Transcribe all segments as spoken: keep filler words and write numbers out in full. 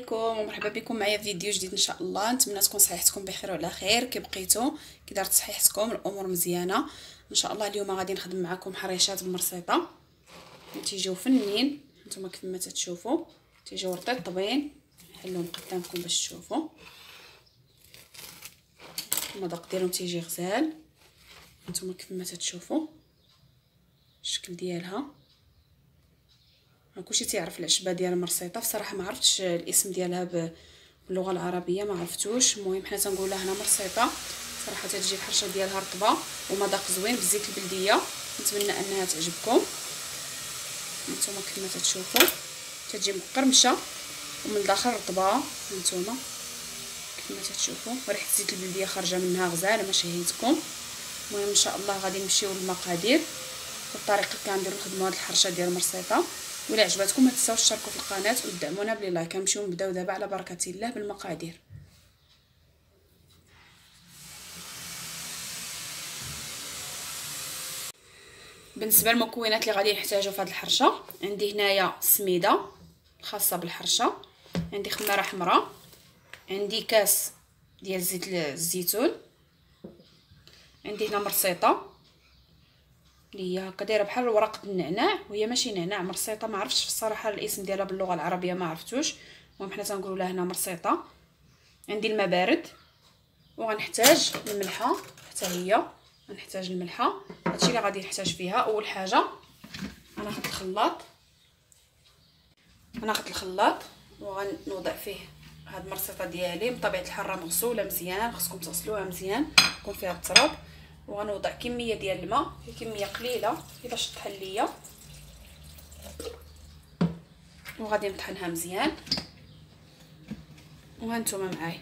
عليكم ومرحبا بكم معايا في فيديو جديد ان شاء الله. نتمنى تكون صحيحتكم بخير وعلى خير. كي بقيتوا كي دارت صحيحتكم الامور مزيانه ان شاء الله. اليوم غادي نخدم معكم حريشات بمرسيطه تيجيو فنين. نتوما كيف ما تشوفوا تيجيو رطيبين. نحلهم قدامكم باش تشوفوا. المذاق ديالهم تيجي غزال. نتوما كيف ما تشوفوا الشكل ديالها. كلشي تيعرف العشبه ديال المرسيطه. بصراحه ما عرفتش الاسم ديالها باللغه العربيه، ما عرفتوش. المهم حنا تنقولها هنا مرسيطه. صراحه تتجي الحرشه ديالها رطبه ومذاق زوين بالزيت البلديه. نتمنى انها تعجبكم. نتوما كيف ما تشوفوا تتجي مقرمشه ومن الداخل رطبه. نتوما كيف ما تشوفوا ريحه الزيت البلديه خارجه منها غزاله ما شهيتكم. المهم ان شاء الله غادي نمشيو للمقادير والطريقه اللي كنديروا نخدموا هذه الحرشه ديال المرسيطه. ولا عجبتكم ما تنساوش تشتركوا في القناه وتدعمونا بلي لايك. كنمشيو نبداو دابا على بركه الله بالمقادير. بالنسبه للمكونات اللي غادي نحتاجو في هذه الحرشه، عندي هنايا سميده خاصه بالحرشه، عندي خماره حمراء، عندي كاس ديال زيت الزيتون، عندي هنا مرسيطه اللي هي هكا دايره بحال ورقه النعناع وهي ماشي نعناع، مرسيطه. ما عرفتش الصراحه الاسم ديالها باللغه العربيه، ما عرفتوش. المهم حنا تنقولوا لها هنا مرسيطه. عندي الماء بارد وغنحتاج الملحه حتى هي. غنحتاج الملحه. هادشي اللي غادي نحتاج فيها. اول حاجه انا خدت الخلاط انا خدت الخلاط وغنوضع فيه هاد المرسيطه ديالي. بطبيعه الحال راه مغسوله مزيان، خصكم تغسلوها مزيان يكون فيها التراب. وغنوضع كميه ديال الماء، هي كميه قليله باش تطحن ليا، وغادي نطحنها مزيان. وهانتوما معايا.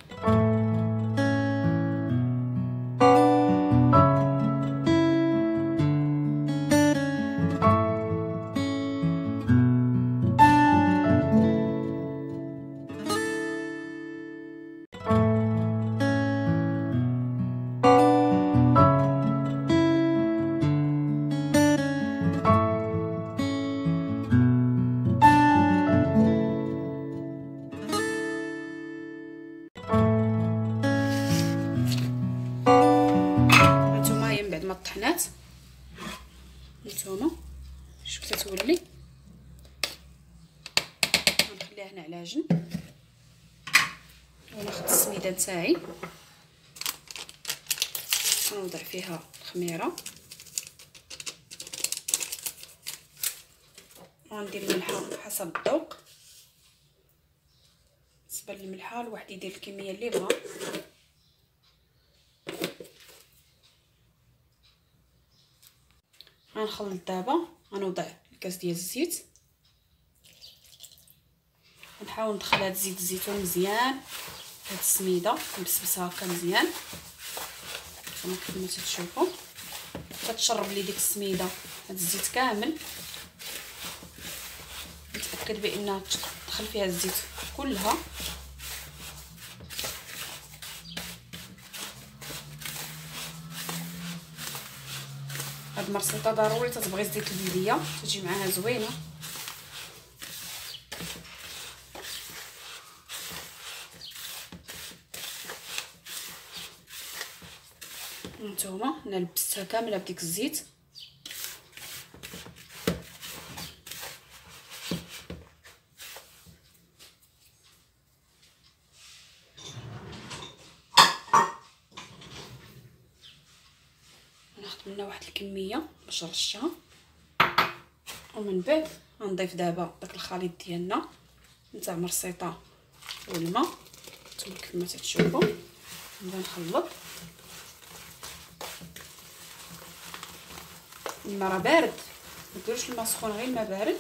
ما طحنات نتوما شوف تتولي. غنخليها هنا على جنب وناخذ السميده نتاعي ونوضع فيها الخميره. وندير الملحه حسب الذوق. بالنسبه للملحه الواحد يدير الكميه اللي بغا. غنخلط دابا. غنوضع الكاس ديال الزيت. غنحاول ندخل هاد زيت الزيتون مزيان هاد السميده، نبسبسها هكا مزيان كما كيف ما تشوفوا. كتشرب لي ديك السميده هاد الزيت كامل. نتاكد بانها تدخل فيها الزيت كلها. هاد المرسيطه ضروري تتبغي الزيت البلديه، تجي معاها زوينه. هانتوما انا لبستها كامله بديك الزيت. ناخذ منها واحد الكميه باش نرشها. ومن بعد غنضيف دابا داك الخليط ديالنا نتاع مرسيطه والماء. نتوما كيف ما تشوفوا نبدا نخلط. الماء راه بارد، ما ديروش الماء سخون، غير الماء بارد.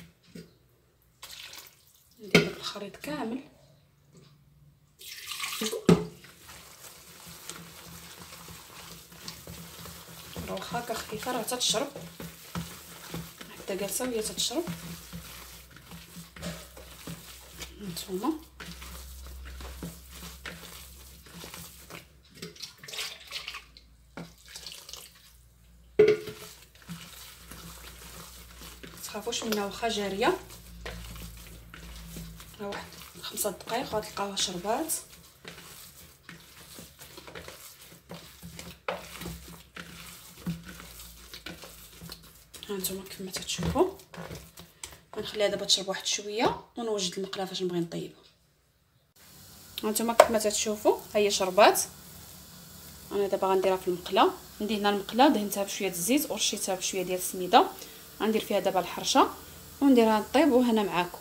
ندير داك الخليط كامل. راه واخا هكا خفيفه راه تتشرب، حتى جالسه وهي تتشرب. هانتوما متخافوش منها واخا جاريه. راه واحد خمسة دقائق غتلقاوها شربات. هانتوما كيف ما تتشوفوا. غنخليها دابا تشرب واحد شويه ونوجد المقله فاش نبغي نطيبها. هانتوما كيف ما تتشوفوا ها هي شربات. انا دابا غنديرها في المقله. عندي هنا المقله دهنتها بشويه الزيت ورشيتها بشويه ديال السميده. غندير فيها دابا الحرشه ونديرها طيب وهنا معاكم.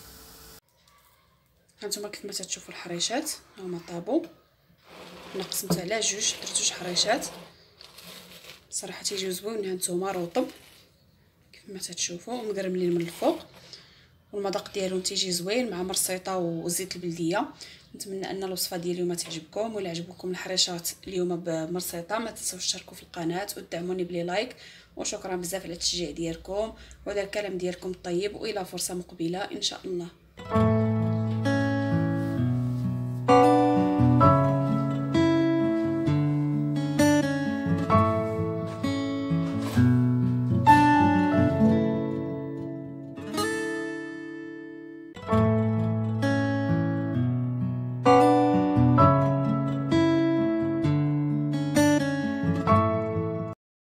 هانتوما كيف ما تتشوفوا الحريشات هما طابوا. انا قسمتها على جوج، درت جوج حريشات صراحه تيجيو زوينين. هانتوما رطب كيف ما تتشوفوا ومقرملين من الفوق، والمذاق ديالهم تيجي زوين مع مرصيطه وزيت البلديه. نتمنى ان الوصفه ديال اليوم تعجبكم، ولا عجبكم الحريشات اليوم بمرصيطه ما تنساوش تشتركوا في القناه ودعموني بلي لايك. وشكرا بزاف على التشجيع ديالكم وعلى الكلام ديالكم الطيب، والى فرصه مقبله ان شاء الله.